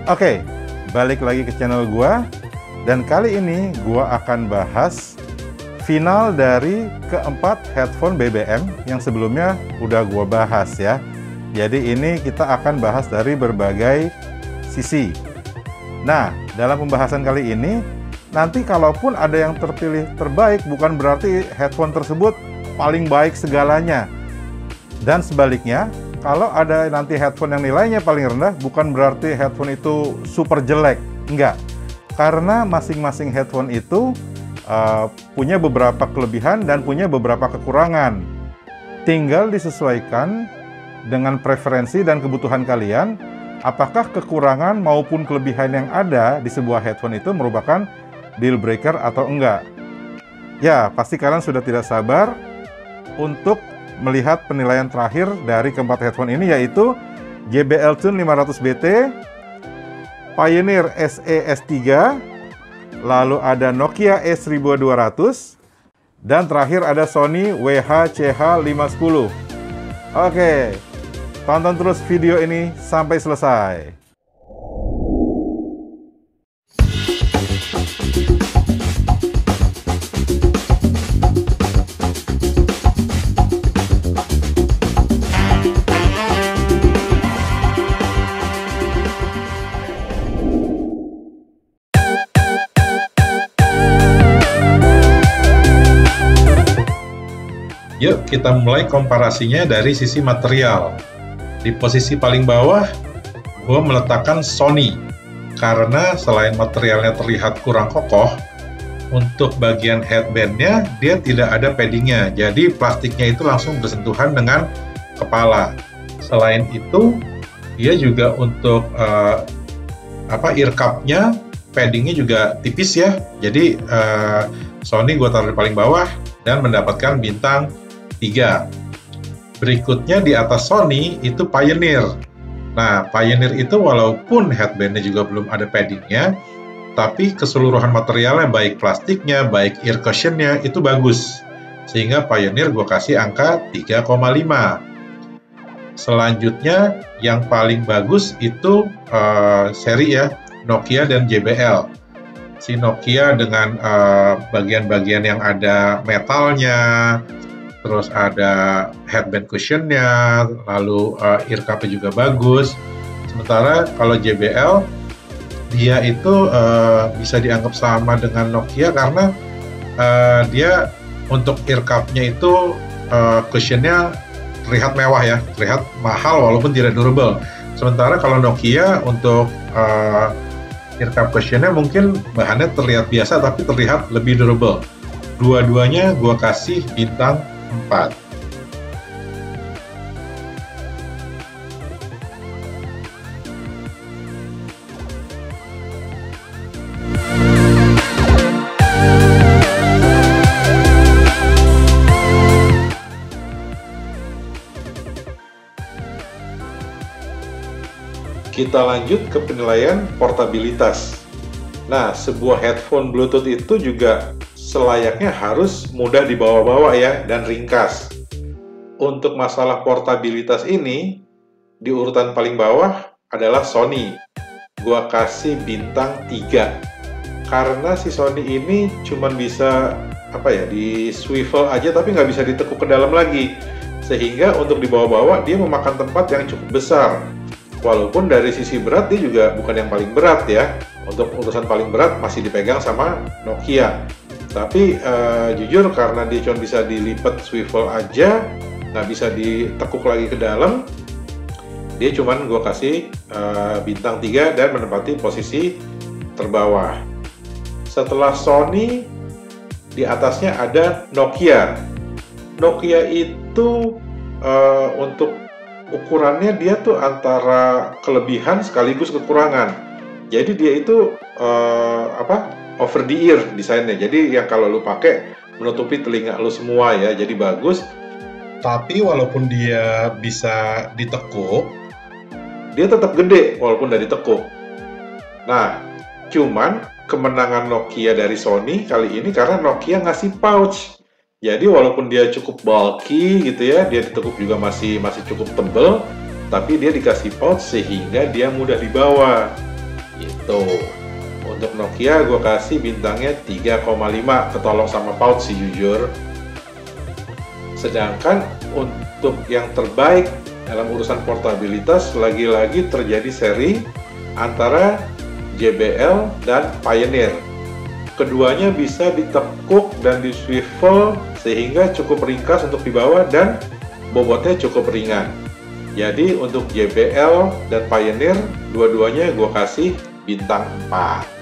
Oke, balik lagi ke channel gua, dan kali ini gua akan bahas final dari keempat headphone BBM yang sebelumnya udah gua bahas ya. Jadi ini kita akan bahas dari berbagai sisi. Nah, dalam pembahasan kali ini, nanti kalaupun ada yang terpilih terbaik, bukan berarti headphone tersebut paling baik segalanya. Dan sebaliknya, kalau ada nanti headphone yang nilainya paling rendah, bukan berarti headphone itu super jelek. Enggak. Karena masing-masing headphone itu punya beberapa kelebihan dan punya beberapa kekurangan. Tinggal disesuaikan dengan preferensi dan kebutuhan kalian, apakah kekurangan maupun kelebihan yang ada di sebuah headphone itu merupakan deal breaker atau enggak. Ya, pasti kalian sudah tidak sabar untuk melihat penilaian terakhir dari keempat headphone ini, yaitu JBL Tune 500BT, Pioneer SE-S3, lalu ada Nokia E1200, dan terakhir ada Sony WH-CH510. Oke, tonton terus video ini sampai selesai. Yuk kita mulai komparasinya dari sisi material. Di posisi paling bawah, gue meletakkan Sony. Karena selain materialnya terlihat kurang kokoh, untuk bagian headbandnya dia tidak ada paddingnya. Jadi plastiknya itu langsung bersentuhan dengan kepala. Selain itu, dia juga untuk ear cup-nya, paddingnya juga tipis ya. Jadi Sony gue taruh di paling bawah dan mendapatkan bintang 3. Berikutnya di atas Sony itu Pioneer. Nah, Pioneer itu walaupun headbandnya juga belum ada paddingnya, tapi keseluruhan materialnya, baik plastiknya, baik ear cushionnya, itu bagus. Sehingga Pioneer gue kasih angka 3,5. Selanjutnya, yang paling bagus itu seri ya, Nokia dan JBL. Si Nokia dengan bagian-bagian yang ada metalnya, terus ada headband cushionnya, lalu ear cup-nya juga bagus. Sementara kalau JBL, dia itu bisa dianggap sama dengan Nokia karena dia untuk ear cup-nya itu cushionnya terlihat mewah ya, terlihat mahal walaupun tidak durable. Sementara kalau Nokia untuk ear cup cushionnya mungkin bahannya terlihat biasa tapi terlihat lebih durable. Dua-duanya gua kasih bintang 4. Kita lanjut ke penilaian portabilitas. Nah, sebuah headphone Bluetooth itu juga selayaknya harus mudah dibawa-bawa ya, dan ringkas. Untuk masalah portabilitas ini, di urutan paling bawah adalah Sony. Gua kasih bintang 3. Karena si Sony ini cuman bisa di swivel aja tapi nggak bisa ditekuk ke dalam lagi. Sehingga untuk dibawa-bawa dia memakan tempat yang cukup besar. Walaupun dari sisi berat dia juga bukan yang paling berat ya. Untuk urusan paling berat masih dipegang sama Nokia. Tapi jujur karena dia cuma bisa dilipat swivel aja, nggak bisa ditekuk lagi ke dalam, dia cuman gue kasih bintang 3 dan menempati posisi terbawah. Setelah Sony, di atasnya ada Nokia. Nokia itu untuk ukurannya dia tuh antara kelebihan sekaligus kekurangan. Jadi dia itu over the ear desainnya. Jadi yang kalau lu pakai menutupi telinga lu semua ya. Jadi bagus. Tapi walaupun dia bisa ditekuk, dia tetap gede walaupun udah ditekuk. Nah, cuman kemenangan Nokia dari Sony kali ini karena Nokia ngasih pouch. Jadi walaupun dia cukup bulky gitu ya, dia ditekuk juga masih cukup tebal, tapi dia dikasih pouch sehingga dia mudah dibawa. Tuh, untuk Nokia gue kasih bintangnya 3,5, ketolong sama pouch sih jujur. Sedangkan untuk yang terbaik dalam urusan portabilitas, lagi-lagi terjadi seri antara JBL dan Pioneer. Keduanya bisa ditekuk dan diswivel sehingga cukup ringkas untuk dibawa dan bobotnya cukup ringan. Jadi untuk JBL dan Pioneer, dua-duanya gue kasih bintang 4.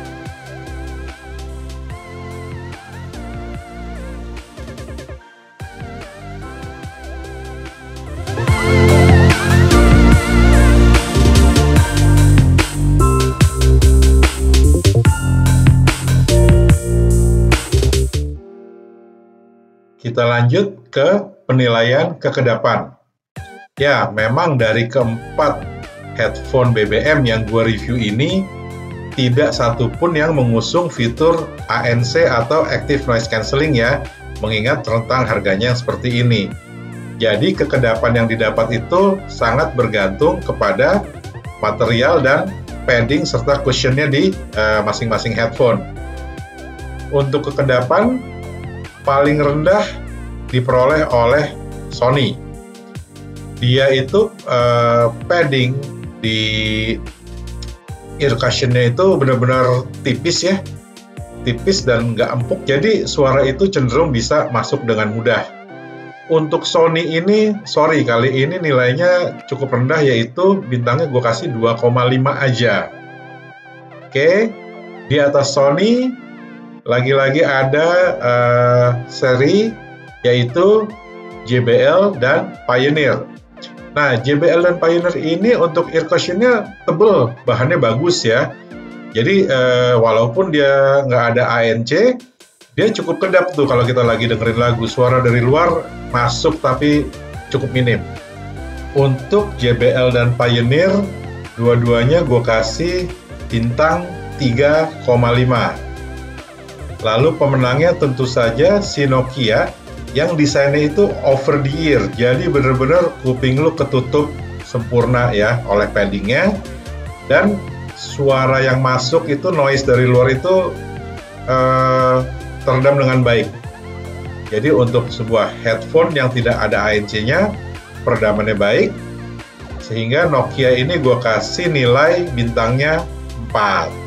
Kita lanjut ke penilaian kekedapan. Ya, memang dari keempat headphone BBM yang gue review ini, tidak satupun yang mengusung fitur ANC atau Active Noise Cancelling ya, mengingat rentang harganya yang seperti ini. Jadi kekedapan yang didapat itu sangat bergantung kepada material dan padding serta cushionnya di masing-masing headphone. Untuk kekedapan, paling rendah diperoleh oleh Sony. Dia itu padding di ear cushionnya itu benar-benar tipis ya, tipis dan nggak empuk, jadi suara itu cenderung bisa masuk dengan mudah. Untuk Sony ini, sorry kali ini nilainya cukup rendah, yaitu bintangnya gue kasih 2,5 aja. Oke, di atas Sony lagi-lagi ada seri yaitu JBL dan Pioneer. Nah, JBL dan Pioneer ini untuk ear cushionnya tebel, bahannya bagus ya. Jadi walaupun dia nggak ada ANC, dia cukup kedap tuh kalau kita lagi dengerin lagu. Suara dari luar masuk tapi cukup minim. Untuk JBL dan Pioneer, dua-duanya gue kasih bintang 3,5. Lalu pemenangnya tentu saja si Nokia yang desainnya itu over the ear. Jadi bener-bener kuping lu ketutup sempurna ya oleh paddingnya. Dan suara yang masuk itu, noise dari luar itu teredam dengan baik. Jadi untuk sebuah headphone yang tidak ada ANC-nya, peredamannya baik. Sehingga Nokia ini gue kasih nilai bintangnya 4.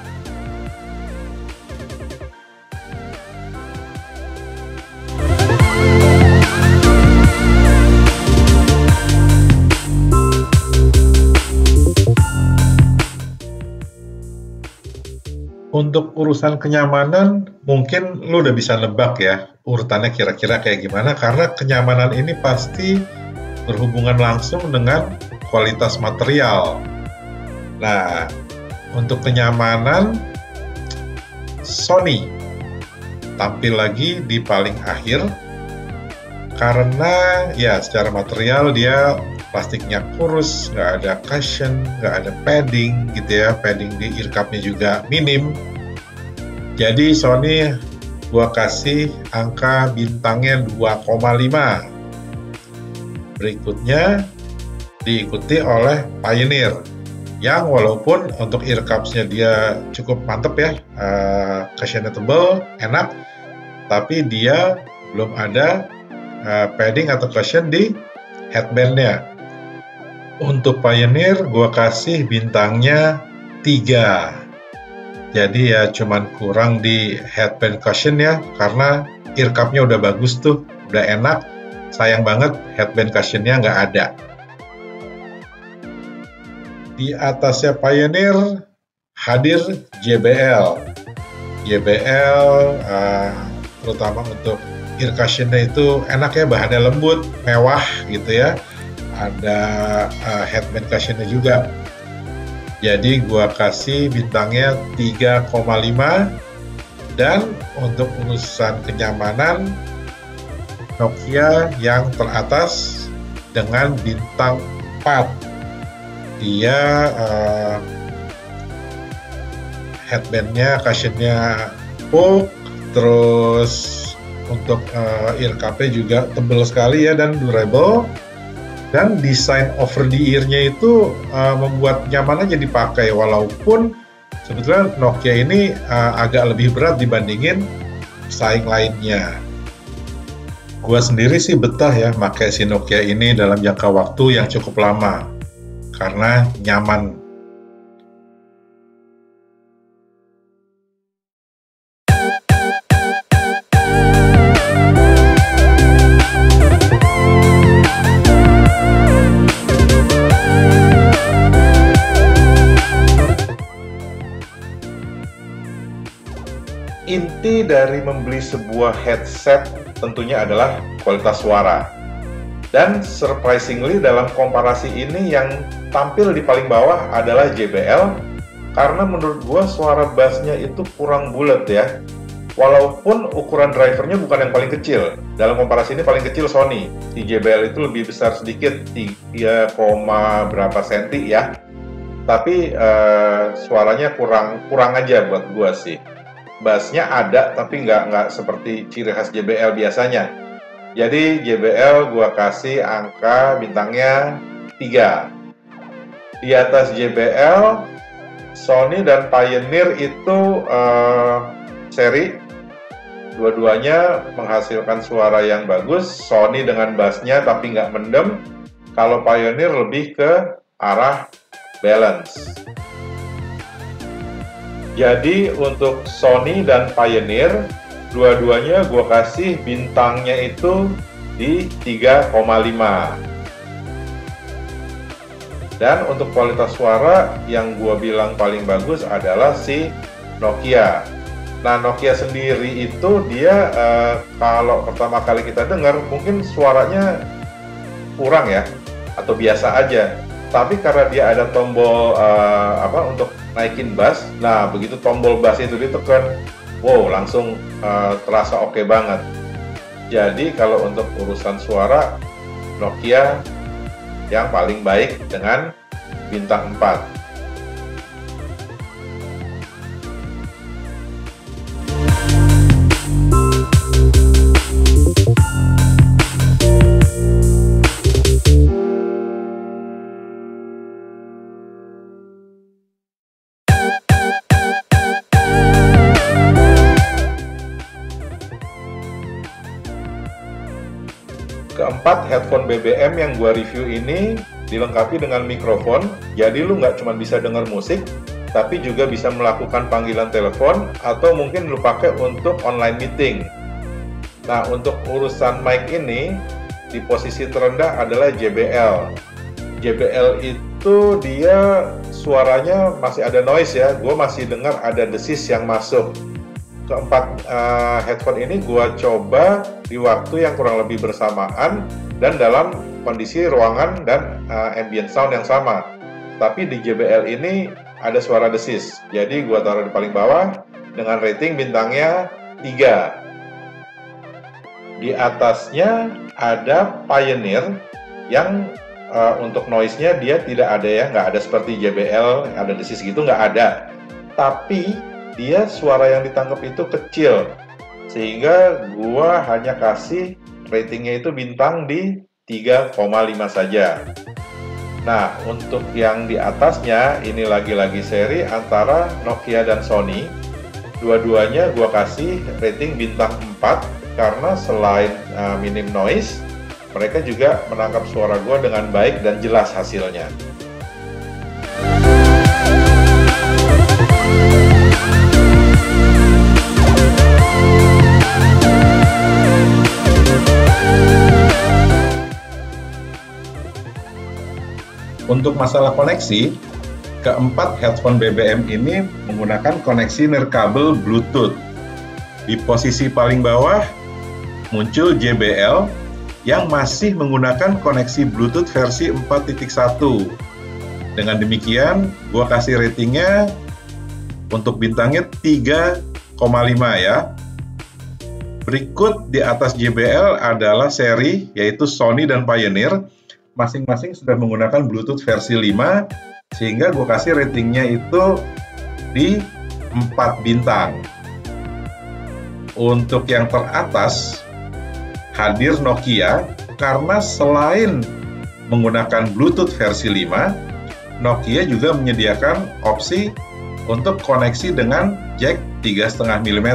Untuk urusan kenyamanan, mungkin lu udah bisa nebak ya urutannya kira-kira kayak gimana, karena kenyamanan ini pasti berhubungan langsung dengan kualitas material. Nah, untuk kenyamanan, Sony tampil lagi di paling akhir karena ya secara material dia plastiknya kurus, nggak ada cushion, nggak ada padding gitu ya, padding di ear cup-nya juga minim. Jadi Sony gua kasih angka bintangnya 2,5. Berikutnya diikuti oleh Pioneer yang walaupun untuk ear cups-nya dia cukup mantep ya, cushionnya tebal, enak, tapi dia belum ada padding atau cushion di headband-nya. Untuk Pioneer gue kasih bintangnya 3. Jadi ya cuman kurang di headband cushion ya, karena ear cup-nya udah bagus tuh, udah enak. Sayang banget headband cushion-nya nggak ada. Di atasnya Pioneer hadir JBL. JBL terutama untuk ear cushion-nya itu enak ya, bahannya lembut, mewah gitu ya. Ada headband cushion-nya juga. Jadi gua kasih bintangnya 3,5. Dan untuk urusan kenyamanan, Nokia yang teratas dengan bintang 4. Dia headband-nya, cushion-nya empuk, terus untuk ear cup-nya juga tebal sekali ya dan durable. Dan desain over the ear-nya itu membuat nyaman aja dipakai, walaupun Sebetulnya Nokia ini agak lebih berat dibandingin pesaing lainnya. Gua sendiri sih betah ya pakai si Nokia ini dalam jangka waktu yang cukup lama karena nyaman. Inti dari membeli sebuah headset tentunya adalah kualitas suara. Dan surprisingly dalam komparasi ini yang tampil di paling bawah adalah JBL, karena menurut gua suara bassnya itu kurang bulat ya. Walaupun ukuran drivernya bukan yang paling kecil. Dalam komparasi ini paling kecil Sony. Di JBL itu lebih besar sedikit, 3, berapa senti ya. Tapi suaranya kurang aja buat gua sih. Bassnya ada tapi nggak seperti ciri khas JBL biasanya. Jadi JBL gua kasih angka bintangnya 3. Di atas JBL, Sony dan Pioneer itu seri. Dua-duanya menghasilkan suara yang bagus. Sony dengan bassnya tapi nggak mendem. Kalau Pioneer lebih ke arah balance. Jadi untuk Sony dan Pioneer, dua-duanya gue kasih bintangnya itu di 3,5. Dan untuk kualitas suara yang gue bilang paling bagus adalah si Nokia. Nah, Nokia sendiri itu dia kalau pertama kali kita dengar mungkin suaranya kurang ya, atau biasa aja. Tapi karena dia ada tombol untuk naikin bass, nah begitu tombol bass itu ditekan, wow langsung terasa oke banget. Jadi kalau untuk urusan suara, Nokia yang paling baik dengan bintang 4. Keempat, headphone BBM yang gua review ini dilengkapi dengan mikrofon, jadi lu nggak cuma bisa dengar musik, tapi juga bisa melakukan panggilan telepon atau mungkin lu pakai untuk online meeting. Nah, untuk urusan mic ini, di posisi terendah adalah JBL. JBL itu dia suaranya masih ada noise ya, gua masih dengar ada desis yang masuk. Keempat headphone ini gua coba di waktu yang kurang lebih bersamaan dan dalam kondisi ruangan dan ambient sound yang sama. Tapi di JBL ini ada suara desis, jadi gua taruh di paling bawah dengan rating bintangnya 3. Di atasnya ada Pioneer yang untuk noise-nya dia tidak ada ya, nggak ada seperti JBL, ada desis gitu, nggak ada. Tapi dia suara yang ditangkap itu kecil, sehingga gua hanya kasih ratingnya itu bintang di 3,5 saja. Nah, untuk yang di atasnya, ini lagi-lagi seri antara Nokia dan Sony. Dua-duanya gua kasih rating bintang 4, karena selain minim noise, mereka juga menangkap suara gua dengan baik dan jelas hasilnya. Untuk masalah koneksi, keempat headphone BBM ini menggunakan koneksi nirkabel Bluetooth. Di posisi paling bawah muncul JBL yang masih menggunakan koneksi Bluetooth versi 4.1. Dengan demikian, gua kasih ratingnya untuk bintangnya 3,5 ya. Berikut di atas JBL adalah seri yaitu Sony dan Pioneer. Masing-masing sudah menggunakan Bluetooth versi 5, sehingga gue kasih ratingnya itu di 4 bintang. Untuk yang teratas, hadir Nokia, karena selain menggunakan Bluetooth versi 5, Nokia juga menyediakan opsi untuk koneksi dengan jack 3,5 mm.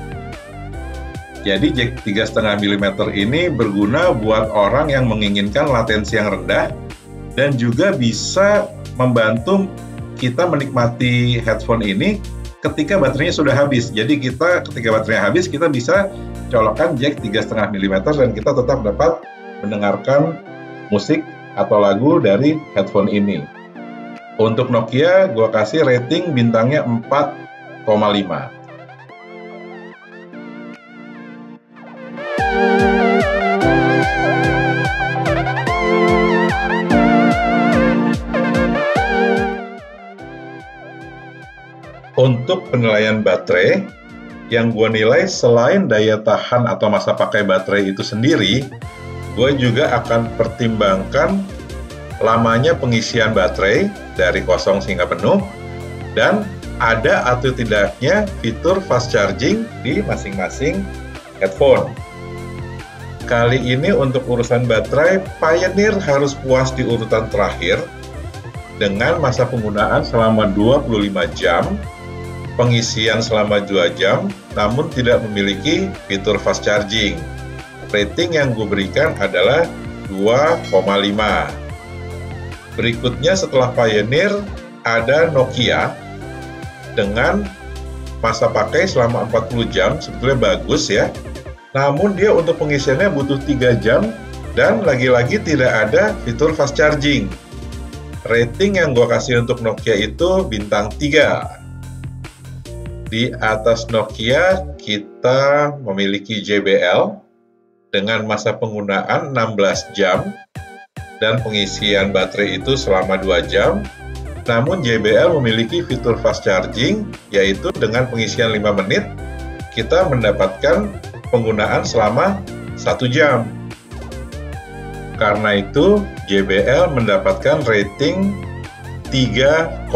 Jadi jack 3,5 mm ini berguna buat orang yang menginginkan latensi yang rendah dan juga bisa membantu kita menikmati headphone ini ketika baterainya sudah habis. Jadi ketika baterainya habis, kita bisa colokkan jack 3,5 mm dan kita tetap dapat mendengarkan musik atau lagu dari headphone ini. Untuk Nokia, gua kasih rating bintangnya 4,5. Untuk penilaian baterai, yang gue nilai selain daya tahan atau masa pakai baterai itu sendiri, gue juga akan pertimbangkan lamanya pengisian baterai dari kosong hingga penuh, dan ada atau tidaknya fitur fast charging di masing-masing headphone. Kali ini untuk urusan baterai, Pioneer harus puas di urutan terakhir dengan masa penggunaan selama 25 jam, pengisian selama 2 jam, namun tidak memiliki fitur fast charging. Rating yang gue berikan adalah 2,5. Berikutnya setelah Pioneer ada Nokia dengan masa pakai selama 40 jam, sebetulnya bagus ya. Namun dia untuk pengisiannya butuh 3 jam dan lagi-lagi tidak ada fitur fast charging. Rating yang gue kasih untuk Nokia itu bintang 3. Di atas Nokia kita memiliki JBL dengan masa penggunaan 16 jam dan pengisian baterai itu selama 2 jam. Namun JBL memiliki fitur fast charging, yaitu dengan pengisian 5 menit kita mendapatkan penggunaan selama 1 jam. Karena itu JBL mendapatkan rating 3,5.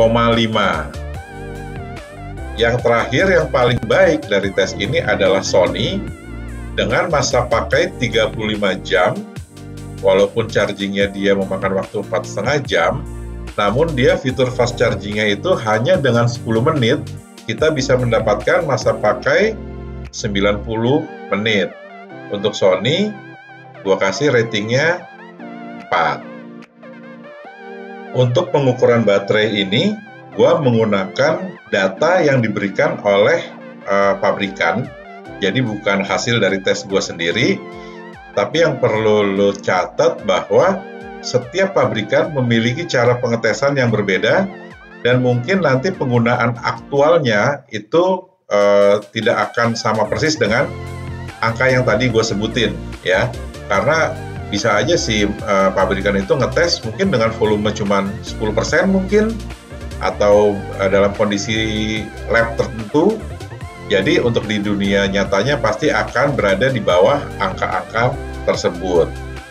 Yang terakhir yang paling baik dari tes ini adalah Sony dengan masa pakai 35 jam, walaupun chargingnya dia memakan waktu 4,5 jam, namun dia fitur fast chargingnya itu hanya dengan 10 menit, kita bisa mendapatkan masa pakai 90 menit. Untuk Sony, gua kasih ratingnya 4. Untuk pengukuran baterai ini, gua menggunakan data yang diberikan oleh pabrikan, jadi bukan hasil dari tes gua sendiri, tapi yang perlu lo catat bahwa setiap pabrikan memiliki cara pengetesan yang berbeda dan mungkin nanti penggunaan aktualnya itu tidak akan sama persis dengan angka yang tadi gue sebutin ya, karena bisa aja si pabrikan itu ngetes mungkin dengan volume cuman 10% mungkin, atau dalam kondisi lab tertentu. Jadi untuk di dunia nyatanya pasti akan berada di bawah angka-angka tersebut.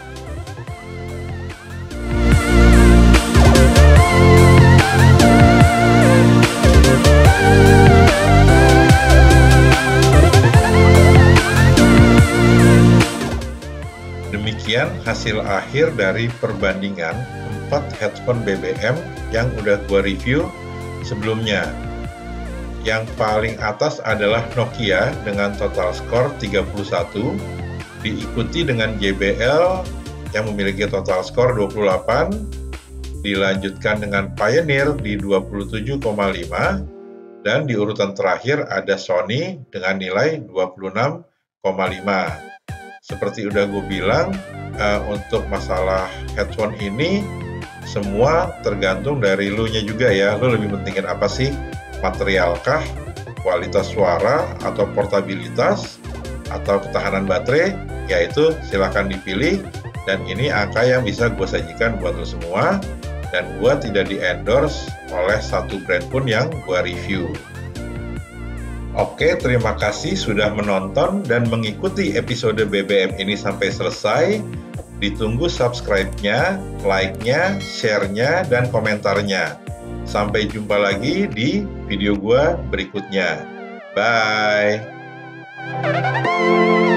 Demikian hasil akhir dari perbandingan 4 headphone BBM yang udah gua review sebelumnya. Yang paling atas adalah Nokia dengan total skor 31, diikuti dengan JBL yang memiliki total skor 28, dilanjutkan dengan Pioneer di 27,5, dan di urutan terakhir ada Sony dengan nilai 26,5. Seperti udah gue bilang, untuk masalah headphone ini semua tergantung dari lu nya juga ya. Lu lebih pentingin apa sih? Materialkah, kualitas suara, atau portabilitas, atau ketahanan baterai? Yaitu silahkan dipilih, dan ini angka yang bisa gue sajikan buat lo semua, dan gue tidak di-endorse oleh satu brand pun yang gue review. Oke, terima kasih sudah menonton dan mengikuti episode BBM ini sampai selesai. Ditunggu subscribe-nya, like-nya, share-nya, dan komentarnya. Sampai jumpa lagi di video gua berikutnya. Bye!